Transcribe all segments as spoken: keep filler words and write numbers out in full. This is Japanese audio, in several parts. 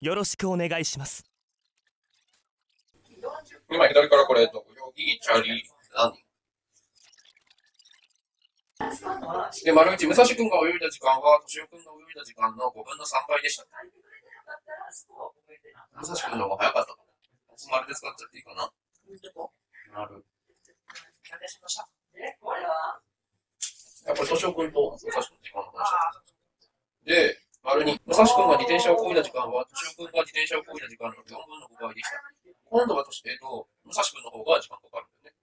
よろしくお願いします。 今左からこれ、と泳ぎ、チャリ、ランニング。で、丸一、武蔵君が泳いだ時間は、敏夫君が泳いだ時間のごぶんのさんばいでした。武蔵君の方が早かったと。丸で使っちゃっていいかな。丸。やっぱり敏夫君と武蔵君の時間の話で、丸に、武蔵君が自転車をこいだ時間は、敏夫君が自転車をこいだ時間のよんぶんのごばいでした。今度は、えっと、武蔵君の方が時間かかるんだよね。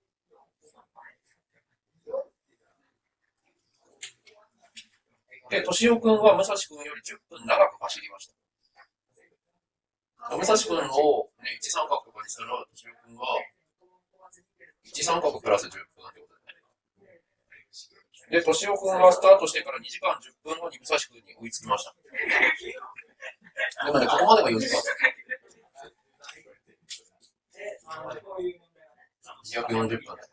で、敏夫君は武蔵君よりじゅっぷん長く走りました。武蔵君を、ね、いち三角とかにしたら、敏夫君がいち三角プラスじゅっぷんってことだね。で、敏夫君はスタートしてからにじかんじゅっぷんごに武蔵君に追いつきました。でもね、ここまでがよじかん。にひゃくよんじゅっぷんだ。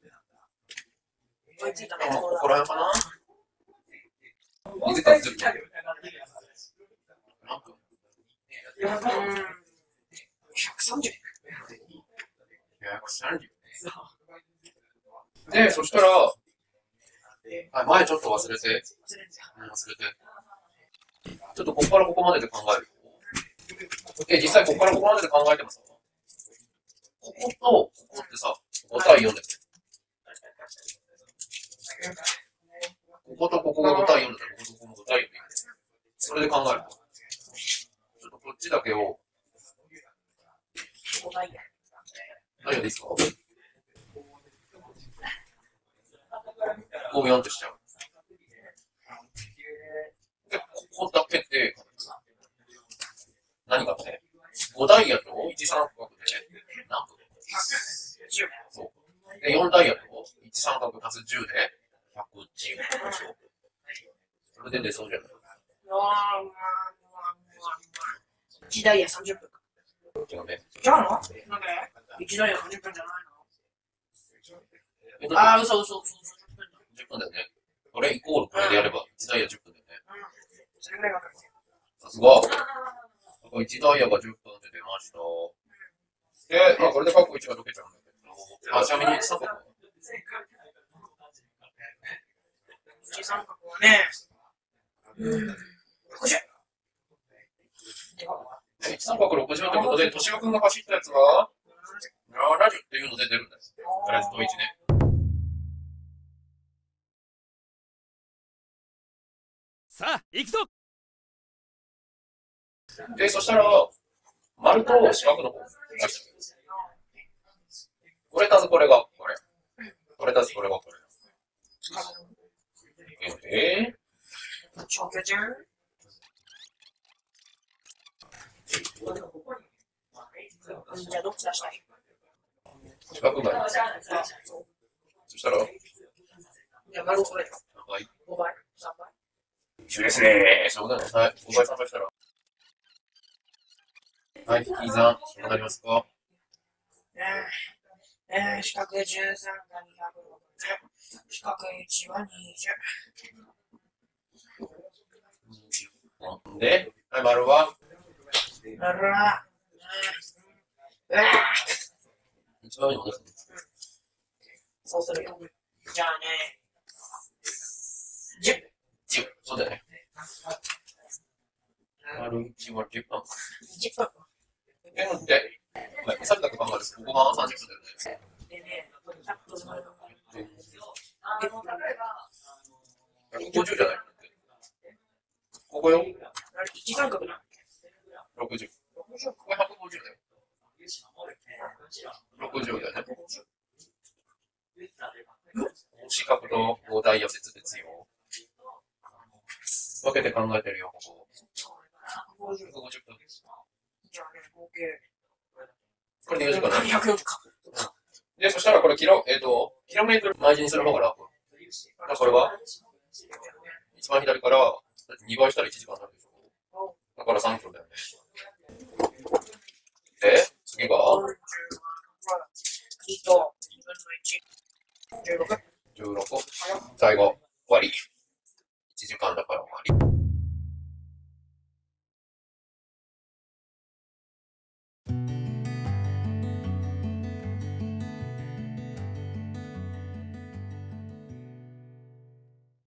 ここら辺かな ?にじかんじゅっぷん。何分 ?ひゃくさんじゅう。ひゃくさんじゅう。で、そしたら、はい、前ちょっと忘れて。忘れて。ちょっとここからここまでで考える。で、実際ここからここまでで考えてもさ、こことここってさ、ごたいよんだよ。こことここがごたいよんだったら、こことここもごたいよんでいいんだよ。それで考えると。ちょっとこっちだけを、ごたいよんでいいですか ?ご よんってしちゃう。で、ここだけで、何がね、ごダイヤといち三角で、何個じゅう。そう。で、よんダイヤといち三角足すじゅうで、ひゃくじゅうでしょ。それで出そうじゃない。 いちダイヤさんじゅっぷん。 違うね。 違うのなんで ?いち ダイヤさんじゅっぷんじゃないのああ、嘘嘘嘘。 じゅっぷんだよね。これイコールこれでやればいちダイヤじゅっぷんだよね。 うん。それぐらいわかる。 さすが。いちダイヤがじゅっぷんって出ました。で、まあこれでカッコいちが解けちゃうんだけど。あ、ちなみにいち三角。 いち三角はね、うん。ろくじゅう。 いち三角ろくじゅうってことで、敏夫君が走ったやつはななじゅうっていうので出るんです。とりあえずといちね。 さあ、行くぞ。 で、そしたら、丸と四角の方。これ足すこれがこれ。これ足すこれがこれ。えー、超巨人じゃあどっち出したい四角がいい。そしたら、 じゃあ丸これ。 はい。 ごばい、さんばい。 一緒ですね。そうだね。はい。ごばい、さんばいしたら。はい、いいざん。どうなりますか？ えー、えー、四角じゅうさんがにひゃくろくじゅう。四角いちはにじゅう。で、はい、丸は丸は、えー、 一番上に戻す。 そうするよ。じゃあね、じゅう。 じゅう。そうだよね。丸いちはじゅっぷん。 じゅっぷん。 で、さっきだけ考えると、ここがさんじゅっぷんだよね。 でね、ひゃくごじゅうじゃない。ここよ。 いち三角な。 ろくじゅう。ここひゃくごじゅうだよ。ろくじゅうだよね。四角とごダイヤ別々よ。分けて考えてるよ、ここ。ひゃくごじゅう分。 じゃあね、合計。 これでよじかな。 ひゃくよんじゅうか。 で、そしたらこれキロ、えっと、キロメートル毎時にする方が楽。だからこれは一番左から、にばいしたらいちじかんになるでしょ。だからさんキロだよね。で、次がにとにぶんのいち。じゅうろく。 じゅうろく。最後、終わり。いちじかんだから終わり。